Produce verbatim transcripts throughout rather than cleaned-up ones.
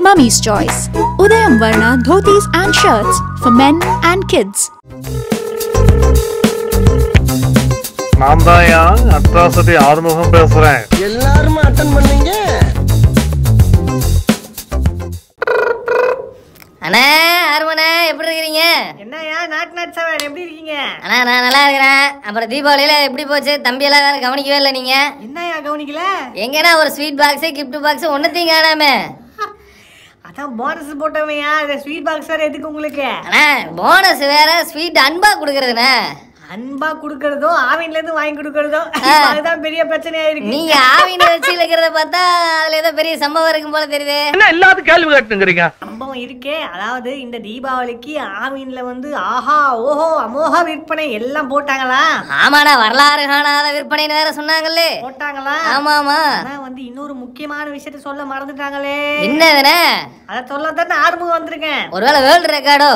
Mummy's Choice. Udayam Varna dhotis and shirts for men and kids. நான் தான் atrocity Arumugam பேசுறேன். எல்லாரும் அட்டெண்ட் பண்ணீங்க. அண்ணா ஆறுமண்ணா எப்படி இருக்கீங்க? என்னையா நாட்டு நாட்டு சாவன் எப்படி இருக்கீங்க? அண்ணா நான் நல்லா இருக்கிறேன். அப்புறம் தீபாவளியில எப்படி போச்சு? தம்பி எல்லாம் வேற கவனிக்கவே இல்லை நீங்க. என்னையா கவனிக்கல? எங்கன்னா ஒரு ஸ்வீட் பாக்ஸ் கிஃப்ட் பாக்ஸ் ஒன்னுத்தையும் காணாமே. அதான் போனஸ் போட்டவையா, ஸ்வீட் பாக்ஸ் வேற எதுக்கு உங்களுக்கு? அண்ணா போனஸ் வேற ஸ்வீட் அன்பா குடுக்கறதுண்ணே. அன்பா குடுக்கறதோ ஆவின்ல இருந்து வாங்கி குடுக்கறதோ அதுதான் பெரிய பிரச்சனையா இருக்கு. நீங்க ஆவின் வச்சு இருக்கிறத பார்த்தா அதுல ஏதோ பெரிய சம்பவம் இருக்கும் போல தெரியுது. என்ன எல்லாத்துக்கும் கேள்வி கேட்டுங்கறீங்க? சம்பவம் இருக்கே. அதாவது இந்த தீபாவளிக்கு ஆவின்ல வந்து ஆஹா ஓஹோ அமோக விற்பனை எல்லாம் போட்டாங்களா? ஆமாடா, வரலாறு காணாத விற்பனை வேற சொன்னாங்களே. போட்டாங்களா? ஆமா ஆமா. ஆனா வந்து இன்னொரு முக்கியமான விஷயத்த சொல்ல மறந்துட்டாங்களே. என்னதுனே? அத சொல்லத்தான் ஆர்வம் வந்திருக்கேன். ஒருவேளை வேர்ல்ட் ரெக்கார்டோ?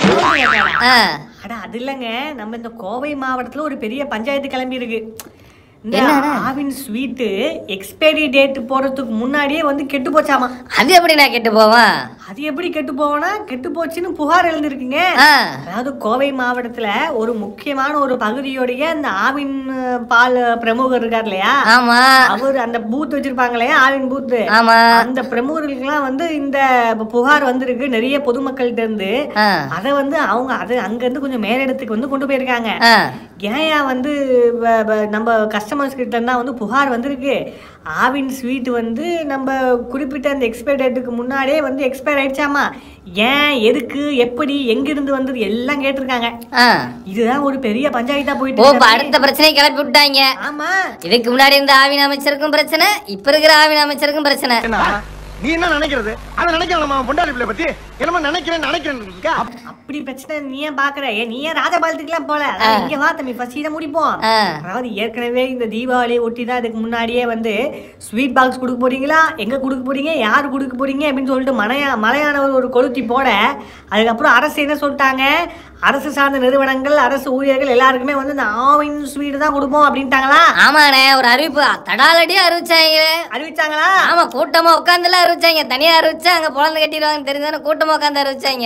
அட அது இல்லங்க, நம்ம இந்த கோவை மாவட்டத்துல ஒரு பெரிய பஞ்சாயத்து கிளம்பி இருக்கு. இந்த ஆவின் ஸ்வீட் எக்ஸ்பைரி டேட் போறதுக்கு முன்னாடியே வந்து கெட்டு போச்சாமா. அது எப்படி நான் கெட்டு போவேன்? அது எப்படி கெட்டு போவனா? கெட்டு போச்சுன்னு புகார் எழுந்திருக்குங்க. அதாவது கோவை மாவட்டத்துல ஒரு முக்கியமான ஒரு பகுதியோடைய இந்த ஆவின் பால் பிரமுகர் இருக்கார் இல்லையா, ஆமா, அவர் அந்த பூத் வச்சிருப்பாங்க இல்லையா, ஆவின் பூத், ஆமா, அந்த பிரமுகர்களுக்கு எல்லாம் வந்து இந்த புகார் வந்திருக்கு நிறைய பொதுமக்கள்கிட்ட இருந்து. அத வந்து அவங்க அது அங்க இருந்து கொஞ்சம் மேலிடத்துக்கு வந்து கொண்டு போயிருக்காங்க. ஏயா வந்து நம்ம கஸ்டமர்ஸ் கிட்ட இருந்தா வந்து புகார் வந்திருக்கு, ஆவின் ஸ்வீட் வந்து நம்ம குறிப்பிட்ட அந்த எக்ஸ்பைரி டேட்டுக்கு முன்னாடியே வந்து எக்ஸ்பயர் ஆயிடுச்சாமா. ஏன், எதுக்கு, எப்படி, எங்கிருந்து வந்தது எல்லாம் கேட்டிருக்காங்க. இதுதான் ஒரு பெரிய பஞ்சாயத்தா போயிட்டு அடுத்த பிரச்சனை கிளப்பி விட்டாங்க. ஆமா, இதுக்கு முன்னாடி இருந்த ஆவின் அமைச்சருக்கும் பிரச்சனை, இப்ப இருக்கிற ஆவின் அமைச்சருக்கும் பிரச்சனை. நீ என்ன நினைக்கிறது? அத நினைக்கலாமா? பொண்டாட்டி பிள்ளை பத்தி என்னமா நினைக்கிறேன் நினைக்கிறேன். அப்படி பிரச்சனை நீ ஏன் பாக்குற? நீ ஏன் ராஜபாலத்துக்குலாம் போல? இங்க வா தம்பி, ஃபர்ஸ்ட் இத முடிப்போம். அதாவது ஏற்கனவே இந்த தீபாவளி ஒட்டி தான் இதுக்கு முன்னாடியே வந்து ஸ்வீட் பாக்ஸ் கொடுக்க போறீங்களா, எங்க கொடுக்க போறீங்க, யாரு கொடுக்க போறீங்க அப்படின்னு சொல்லிட்டு மலையா மலையானவர் ஒரு கொளுத்தி போட, அதுக்கப்புறம் அரசு என்ன சொல்லிட்டாங்க, அரசு சார்ந்த நிறுவனங்கள், அரசு ஊழியர்கள் எல்லாருக்குமே வந்து இந்த ஆவின் ஸ்வீட் தான் கொடுப்போம் அப்படின்ட்டாங்களா? ஆமாண்ணே, ஒரு அறிவிப்பு தடாலடியா அறிவிச்சாங்க. அறிவிச்சாங்களா? ஆமா, கூட்டமா உட்காந்துல அறிவிச்சாங்க. தனியா அறிவிச்சா அங்க பொழந்து கட்டிடுவாங்க தெரிஞ்சானே கூட்டமா உட்காந்து அறிவிச்சாங்க.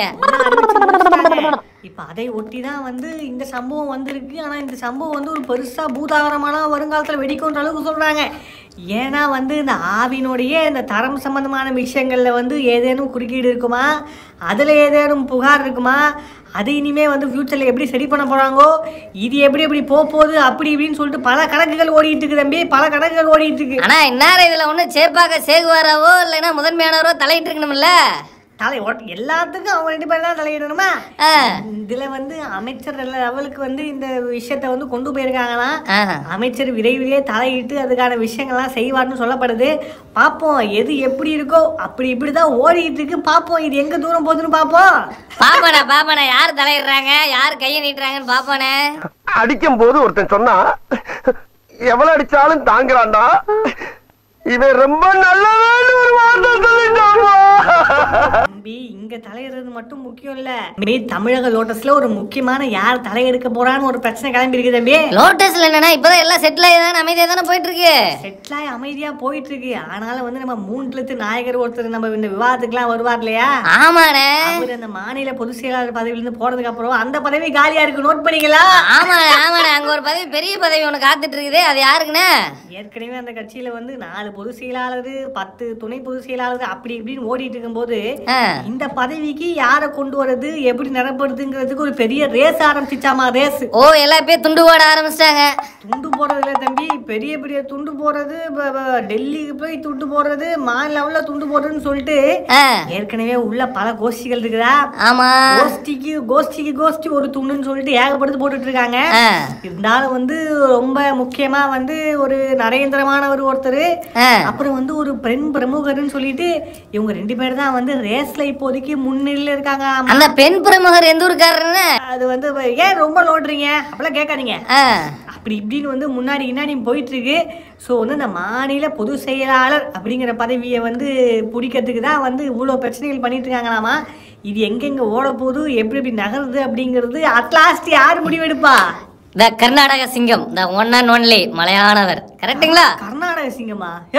இப்ப அதை ஒட்டிதான் வந்து இந்த சம்பவம் வந்திருக்கு. ஆனா இந்த சம்பவம் வந்து ஒரு பெருசா பூதாகரமான வருங்காலத்துல வெடிக்கும்ன்ற அளவுக்கு சொல்றாங்க. ஏன்னா வந்து இந்த ஆவினுடைய இந்த தரம் சம்பந்தமான விஷயங்கள்ல வந்து ஏதேனும் குறுக்கீடு இருக்குமா, அதுல ஏதேனும் புகார் இருக்குமா, அது இனிமே வந்து ஃபியூச்சர்ல எப்படி சரி பண்ண போறாங்கோ, இது எப்படி எப்படி போகுது அப்படி இப்படின்னு சொல்லிட்டு பல கணக்குகள் ஓடிட்டு இருக்கு தம்பி, பல கணக்குகள் ஓடிட்டு இருக்கு. ஆனா இன்னார இதுல ஒண்ணு சேப்பாக்க சேகுவாராவோ இல்லைன்னா முதன்மையானவரோ தலையிட்டு இருக்கணும்ல. தலை எல்லாத்துக்கும் அவங்க ரெண்டு பேரும் தான் தலையிடணுமா? இதுல வந்து அமைச்சர் லெவலுக்கு வந்து இந்த விஷயத்த வந்து கொண்டு போயிருக்காங்கன்னா அமைச்சர் விரைவிலேயே தலையிட்டு அதுக்கான விஷயங்கள்லாம் செய்வார்னு சொல்லப்படுது. பாப்போம் எது எப்படி இருக்கோ அப்படி இப்படிதான் ஓடிட்டு இருக்கு. பாப்போம் இது எங்க தூரம் போகுதுன்னு பாப்போம். பாப்பானே பாப்பானே யாரு தலையிடுறாங்க, யாரு கையை நீட்டுறாங்கன்னு பாப்பானே. அடிக்கும் போது ஒருத்தன் சொன்னா எவ்வளவு அடிச்சாலும் தாங்குறான்டா, இவன் ரொம்ப நல்லவன் ஒரு வார்த்தை சொல்லிட்டான். தம்பி இங்க தலையிடுறது மட்டும் முக்கியம் இல்ல, தமிழக லோட்டஸ்ல ஒரு முக்கியமான யார் தலையெடுக்க போறான்னு ஒரு பிரச்சனை கிளம்பி இருக்கு தம்பி. லோட்டஸ்ல என்னன்னா இப்பதான் எல்லாம் செட்டில் ஆகி தானே அமைதியா தானே போயிட்டு இருக்கு. செட்டில் ஆகி அமைதியா போயிட்டு இருக்கு. ஆனாலும் வந்து நம்ம மூன்று நாயகர் ஒருத்தர் நம்ம இந்த விவாதத்துக்கு எல்லாம் வருவார் இல்லையா? ஆமாண்ணே, அவர் அந்த மாநில பொதுச் செயலாளர் பதவியில இருந்து போனதுக்கு அப்புறம் அந்த பதவி காலியா இருக்கு, நோட் பண்ணிங்களா? ஆமாண்ணே ஆமாண்ணே, அங்க ஒரு பதவி பெரிய பதவி ஒண்ணு காத்துட்டு இருக்குது. அது யாருக்குண்ணே? ஏற்கனவே அந்த கட்சியில வந்து நாலு பொதுச் செயலாளர், பத்து துணை பொதுச் செயலாளர் அப்படி இப்படின்னு ஓடிட்டு இருக்கும் போது இந்த பதவிக்கு யாரை கொண்டு வரது, எப்படி நடப்படுதுங்கிறதுக்கு ஒரு பெரிய ரேஸ் ஆரம்பிச்சாமா. ரேஸ் ஓ எல்லாம் பேர் துண்டு போட ஆரம்பிச்சிட்டாங்க. துண்டு போடுறதுல தம்பி பெரிய பெரிய துண்டு போடுறது, டெல்லிக்கு போய் துண்டு போடுறது, மாநில லெவல்ல துண்டு போடுறதுன்னு சொல்லிட்டு ஏற்கனவே உள்ள பல கோஷ்டிகள் இருக்குதா. ஆமா, கோஷ்டிக்கு கோஷ்டிக்கு கோஷ்டி ஒரு துண்டுன்னு சொல்லிட்டு ஏகப்படுத்து போட்டுட்டு இருக்காங்க. இருந்தாலும் வந்து ரொம்ப முக்கியமா வந்து ஒரு நரேந்திரமானவர் ஒருத்தர், அப்புறம் வந்து ஒரு பெண் பிரமுகர்னு சொல்லிட்டு இவங்க ரெண்டு பேர் தான் வந்து ரேஸ்ல இப்போதைக்கு முன்னிலையில இருக்காங்க. அந்த பெண் பிரமுகர் எந்த ஊருக்காரன்னு அது வந்து ஏன் ரொம்ப லோடுறீங்க அப்பெல்லாம் கேட்காதீங்க. அப்படி இப்படின்னு வந்து முன்னாடி முன்னாடி போயிட்டு இருக்கு. ஸோ வந்து இந்த மாநில பொது செயலாளர் அப்படிங்கிற பதவியை வந்து பிடிக்கிறதுக்கு தான் வந்து இவ்வளோ பிரச்சனைகள் பண்ணிட்டு இருக்காங்களாமா. இது எங்கெங்க ஓட போகுது, எப்படி எப்படி நகருது அப்படிங்கிறது அட்லாஸ்ட் யார் முடிவெடுப்பா? த கர்நாடக சிங்கம், த ஒன் அண்ட் ஒன்லி மலையானவர். கரெக்ட்டுங்களா? கர்நாடக சிங்கமா? யோ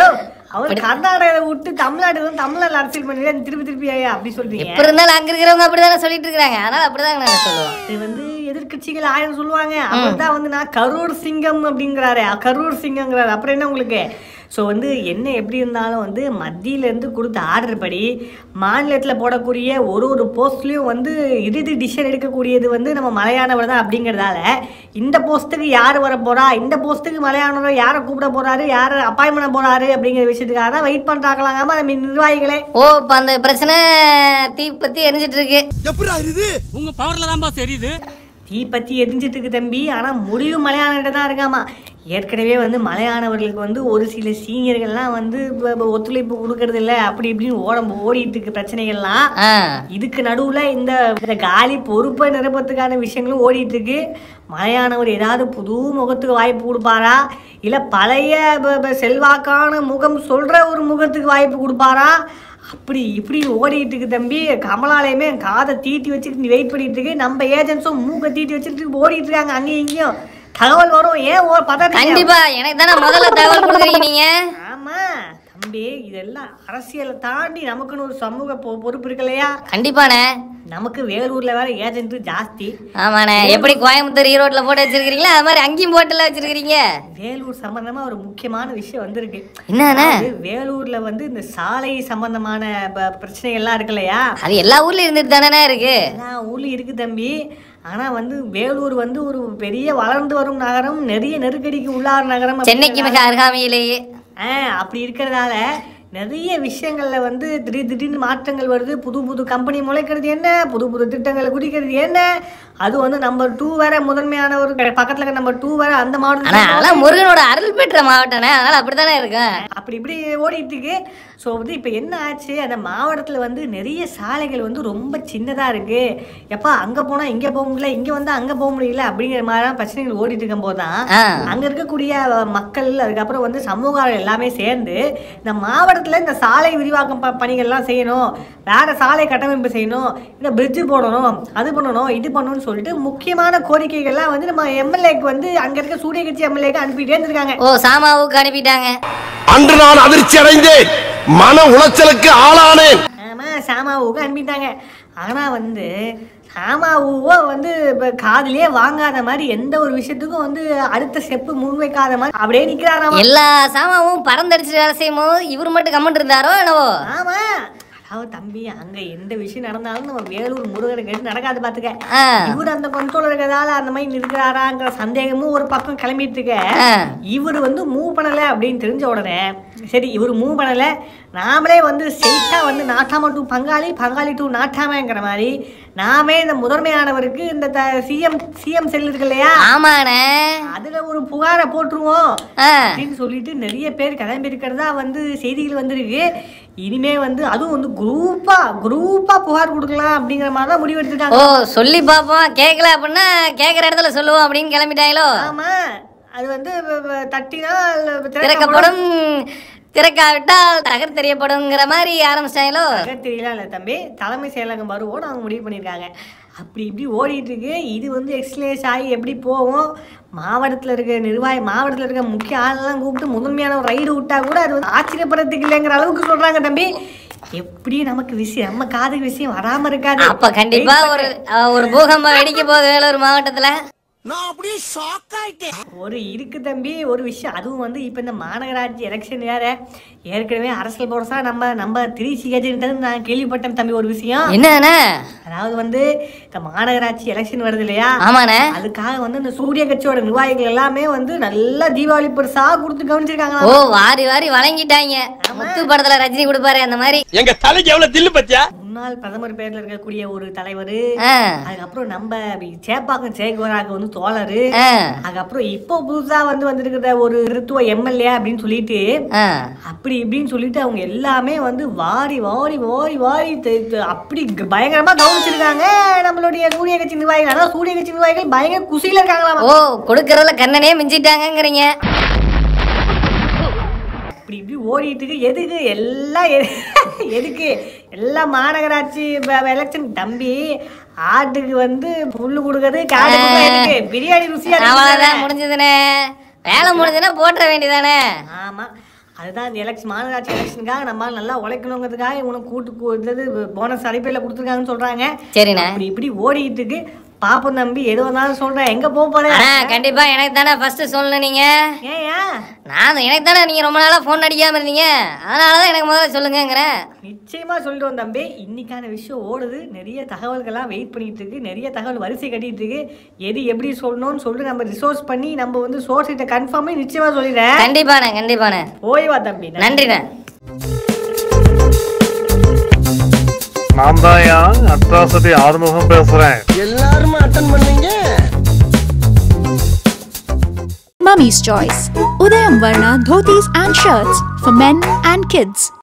அவர் கர்நாடகாவை விட்டு தமிழ்நாடு வந்து தமிழ்நாடு அரசியல் பண்ணி திருப்பி திருப்பி அப்படி சொல்றீங்க. எப்ப இருந்தாலும் அங்க இருக்கிறவங்க அப்படிதானே சொல்லிட்டு இருக்காங்க. அதனால அப்படிதான் நான் சொல்லுவேன். இது வந்து எதிர்கட்சிகள் ஆயிரம் சொல்லுவாங்க. அவர் தான் வந்து நான் கரூர் சிங்கம் அப்படிங்கிறாரு, கரூர் சிங்கங்கிறாரு. அப்புறம் என்ன உங்களுக்கு? ஸோ வந்து என்ன எப்படி இருந்தாலும் வந்து மத்தியிலேருந்து கொடுத்த ஆர்டர் படி மாநிலத்தில் போடக்கூடிய ஒரு ஒரு போஸ்ட்லேயும் வந்து இறுதி டிசிஷன் எடுக்கக்கூடியது வந்து நம்ம மலையானவர் தான் அப்படிங்கிறதால இந்த போஸ்ட்டுக்கு யார் வர போகிறா, இந்த போஸ்ட்டுக்கு மலையானவர் யாரை கூப்பிட போகிறாரு, யாரை அப்பாயின் பண்ண போகிறாரு அப்படிங்கிற விஷயத்துக்காக தான் வெயிட் பண்ணுறாங்களாமா நம்ம நிர்வாகிகளே. ஓ இப்போ அந்த பிரச்சனை தீ பற்றி எரிஞ்சிட்டு இருக்கு. உங்க பவர்ல தான் பாஸ் தெரியுது. தீ பற்றி எரிஞ்சிட்டு இருக்கு தம்பி. ஆனால் முடிவு மலையாளர்கிட்ட தான் இருக்காமா. ஏற்கனவே வந்து மலையானவர்களுக்கு வந்து ஒரு சில சீனியர்கள்லாம் வந்து ஒத்துழைப்பு கொடுக்கறது இல்லை அப்படி இப்படின்னு ஓட ஓடிட்டு இருக்கு பிரச்சனைகள்லாம். இதுக்கு நடுவில் இந்த காலி பொறுப்பை நிரப்பத்துக்கான விஷயங்களும் ஓடிட்டு இருக்கு. மலையானவர் ஏதாவது புது முகத்துக்கு வாய்ப்பு கொடுப்பாரா, இல்லை பழைய செல்வாக்கான முகம் சொல்ற ஒரு முகத்துக்கு வாய்ப்பு கொடுப்பாரா, அப்படி இப்படி ஓடிட்டு இருக்கு தம்பி. கமலாலயமே காதை தீட்டி வச்சுட்டு வெயிட் பண்ணிட்டு இருக்கு. நம்ம ஏஜென்ட்ஸும் மூக்கை தீட்டி வச்சுட்டு ஓடிட்டு இருக்காங்க அங்கேயும் இங்கேயும். தகவல் வரும். ஏன் கண்டிப்பா எனக்கு தானே முதல்ல தகவல் கொடுக்குறீங்க நீங்க. ஆமா தம்பி, இதெல்லாம் அரசியலை தாண்டி நமக்குன்னு ஒரு சமூக பொறுப்பு இருக்கு இல்லையா? கண்டிப்பாண்ணே. நமக்கு வேலூர்ல வேற ஏஜென்ட் ஜாஸ்தி. ஆமாண்ணே. எப்படி கோயம்புத்தூர் ஈரோட்ல போட்டு வச்சிருக்கீங்களா அது மாதிரி அங்கேயும் போட்டுல வச்சிருக்கீங்க. வேலூர் சம்பந்தமா ஒரு முக்கியமான விஷயம் வந்திருக்கு. என்னன்னா வேலூர்ல வந்து இந்த சாலை சம்பந்தமான பிரச்சனைகள் எல்லாம் இருக்கு இல்லையா? அது எல்லா ஊர்லயும் இருந்துட்டு தானே இருக்கு. எல்லா ஊர்லயும் இருக்கு தம்பி. ஆனா வந்து வேலூர் வந்து ஒரு பெரிய வளர்ந்து வரும் நகரம், நிறைய நெருக்கடிக்கு உள்ளார நகரம், சென்னைக்கு மிக அருகாமையிலேயே. ஆஹ் அப்படி இருக்கிறதால நிறைய விஷயங்கள்ல வந்து திடீர் திடீர்னு மாற்றங்கள் வருது. புது புது கம்பெனி முளைக்கிறது என்ன, புது புது திட்டங்களை குடிக்கிறது என்ன. அது வந்து நம்பர் டூ வேற முதன்மையான ஒரு பக்கத்துல இருக்க நம்பர் டூ வேற அந்த மாவட்டம் முருகனோட அருள் பெற்ற மாவட்டம். அதனால அப்படித்தானே இருக்கு. அப்படி இப்படி ஓடிட்டு இருக்கு. ஸோ வந்து இப்போ என்ன ஆச்சு, அந்த மாவட்டத்தில் வந்து நிறைய சாலைகள் வந்து ரொம்ப சின்னதாக இருக்கு. எப்பா அங்கே போனால் இங்கே போக முடியல, இங்கே வந்து அங்கே போக முடியல அப்படிங்கிற மாதிரிலாம் பிரச்சனைகள் ஓடிட்டு இருக்கும் போது தான் அங்கே இருக்கக்கூடிய மக்கள் அதுக்கப்புறம் வந்து சமூகம் எல்லாமே சேர்ந்து இந்த மாவட்டத்தில் இந்த சாலை விரிவாக்கம் பணிகள்லாம் செய்யணும், வேற சாலை கட்டமைப்பு செய்யணும், இந்த பிரிட்ஜு போடணும், அது பண்ணணும், இது பண்ணணும்னு சொல்லிட்டு முக்கியமான கோரிக்கைகள்லாம் வந்து நம்ம எம்எல்ஏக்கு வந்து அங்கே இருக்க சூரிய கட்சி எம்எல்ஏக்கு அனுப்பிட்டே இருந்திருக்காங்க. ஓ சாமாவுக்கு அனுப்பிட்டாங்க. அன்று நான் அதிர்ச்சி அடைந்தேன், மன உளைச்சலுக்கு ஆளானேன். ஆமா சாமாவுக்கு அனுப்பிட்டாங்க. ஆனா வந்து சாமாவோ வந்து காதலியே வாங்காத மாதிரி எந்த ஒரு விஷயத்துக்கும் வந்து அடுத்த ஸ்டெப்பு முன்வைக்காத மாதிரி அப்படியே நிக்கிறாராம். எல்லா சாமாவும் பறந்தடிச்சு வேலை செய்யும் போது இவர் மட்டும் கமெண்ட் இருந்தாரோ என்னவோ. ஆமா அதாவது தம்பி அங்க எந்த விஷயம் நடந்தாலும் நம்ம வேலூர் முருகனை கேட்டு நடக்காது பாத்துக்க. இவர் அந்த கண்ட்ரோல் இருக்கிறதால அந்த மாதிரி இருக்கிறாராங்கிற சந்தேகமும் ஒரு பக்கம் கிளம்பிட்டு இருக்க. இவர் வந்து மூவ் பண்ணல அப்படின்னு தெரிஞ்ச உடனே சரி இவர் மூவ் பண்ணல, நாமளே வந்து ஸ்ட்ரெயிட்டா வந்து நாட்டாம டூ பங்காளி, பங்காளி டூ நாட்டாமங்கிற மாதிரி நாமே இந்த முதன்மையானவருக்கு இந்த சிஎம் சிஎம் செல் இருக்கு இல்லையா, ஆமாண்ணே, அதுல ஒரு புகாரை போட்டுருவோம் அப்படின்னு சொல்லிட்டு நிறைய பேர் கிளம்பி இருக்கிறதா வந்து செய்திகள் வந்திருக்கு. இனிமே வந்து அதுவும் வந்து குரூப்பா குரூப்பா புகார் கொடுக்கலாம் அப்படிங்கிற மாதிரி தான் முடிவு எடுத்துட்டாங்க. ஓ சொல்லி பாப்போம், கேட்கல அப்படின்னா கேட்கற இடத்துல சொல்லுவோம் அப்படின்னு கிளம்பிட்டாங்களோ. ஆமா அது வந்து தட்டினா திறக்கப்படும், திறக்காவிட்டால் தகர் தெரியப்படுங்கிற மாதிரி ஆரம்பிச்சிட்டாங்களோ. தகர் தெரியலாம் இல்லை தம்பி, தலைமை செயலகம் வருவோம் அவங்க முடிவு பண்ணியிருக்காங்க. அப்படி இப்படி ஓடிட்டு இருக்கு. இது வந்து எக்ஸ்லேஸ் ஆகி எப்படி போகும், மாவட்டத்தில் இருக்க நிர்வாகி மாவட்டத்தில் இருக்க முக்கிய ஆளெல்லாம் கூப்பிட்டு முதன்மையான ஒரு ரைடு விட்டா கூட அது வந்து ஆச்சரியப்படுறதுக்கு இல்லைங்கிற அளவுக்கு சொல்றாங்க தம்பி. எப்படி நமக்கு விஷயம் நம்ம காதுக்கு விஷயம் வராம இருக்காது. அப்ப கண்டிப்பா ஒரு ஒரு பூகம்பம் வெடிக்க போகுது வேலூர் மாவட்டத்துல. ஒரு இருக்கு தம்பி ஒரு விஷயம், அதுவும் வந்து இப்ப இந்த மாநகராட்சி எலெக்ஷன் வேற. ஏற்கனவே அரசியல் போர்ஸா நம்ம நம்ம திருச்சி ஏஜென்ட் நான் கேள்விப்பட்டேன் தம்பி ஒரு விஷயம். என்னன்னா அதாவது வந்து இந்த மாநகராட்சி எலெக்ஷன் வருது இல்லையா, ஆமாண்ணே, அதுக்காக வந்து இந்த சூரிய கட்சியோட நிர்வாகிகள் எல்லாமே வந்து நல்லா தீபாவளி பரிசா கொடுத்து கவனிச்சிருக்காங்க. ஓ வாரி வாரி வழங்கிட்டாங்க. முத்து படத்துல ரஜினி கொடுப்பாரு அந்த மாதிரி. எங்க தலைக்கு எவ்வளவு தில்லு பத்தியா. முன்னாள் பிரதமர் பேர்ல இருக்கக்கூடிய ஒரு தலைவர், அதுக்கப்புறம் நம்ம சேப்பாக்கம் சேகுவராக வந்து தோழரு, அதுக்கப்புறம் இப்போ புதுசா வந்து வந்திருக்கிற ஒரு ரித்துவ எம்எல்ஏ அப்படின்னு சொல்லிட்டு அப்படி இப்படின்னு சொல்லிட்டு அவங்க எல்லாமே வந்து வாரி வாரி வாரி வாரி அப்படி பயங்கரமா கவனிச்சிருக்காங்க நம்மளுடைய சூரிய கட்சி நிர்வாகிகள். அதாவது சூரிய கட்சி நிர்வாகிகள் பயங்கர குசியில இருக்காங்களா. ஓ கொடுக்கறதுல கண்ணனே மிஞ்சிட்டாங்கிறீங்க. இப்படி இப்படி ஓடிட்டு இருக்கு. எதுக்கு எல்லாம் எதுக்கு எல்லாம் மாநகராட்சி எலெக்ஷன் தம்பி. ஆட்டுக்கு வந்து புல்லு கொடுக்கறது, காடு பிரியாணி ருசியா முடிஞ்சதுனே, வேலை முடிஞ்சதுன்னா போட்டுற வேண்டியதானே. ஆமா அதுதான் இந்த எலெக்ஷன் மாநகராட்சி எலெக்ஷனுக்காக நம்ம நல்லா உழைக்கணுங்கிறதுக்காக உனக்கு கூட்டு போனஸ் அடிப்படையில் கொடுத்துருக்காங்கன்னு சொல்றாங்க. சரிண்ணே. இப்படி இப்படி ஓடிட்டு இருக்கு. பாப்போம் தம்பி, எது வந்தாலும் சொல்றேன். எங்க போக போறேன்? கண்டிப்பா எனக்கு தானே ஃபர்ஸ்ட் சொல்லணும் நீங்க. ஏயா? நான் எனக்கு தானே நீங்க ரொம்ப நாளா போன் அடிக்காம இருந்தீங்க, அதனாலதான் எனக்கு முதல்ல சொல்லுங்கிற. நிச்சயமா சொல்லிட்டு தம்பி. இன்னைக்கான விஷயம் ஓடுது. நிறைய தகவல்கள்லாம் வெயிட் பண்ணிட்டு இருக்கு. நிறைய தகவல் வரிசை கட்டிட்டு இருக்கு. எது எப்படி சொல்லணும்னு சொல்லிட்டு நம்ம ரிசோர்ஸ் பண்ணி நம்ம வந்து சோர்ஸ் கிட்ட கன்ஃபார்ம் பண்ணி நிச்சயமா சொல்லிடுறேன். கண்டிப்பாண்ணே கண்டிப்பாண்ணே. ஓய்வா தம்பி. நன்றிண்ணே. நான் தான் அட்ராசிட்டி ஆறுமுகம் பேசுறேன். எல்லாரும் அட்டெண்ட் பண்ணீங்க. Mummy's Choice. Udayam Varna dhotis and shirts for men and kids.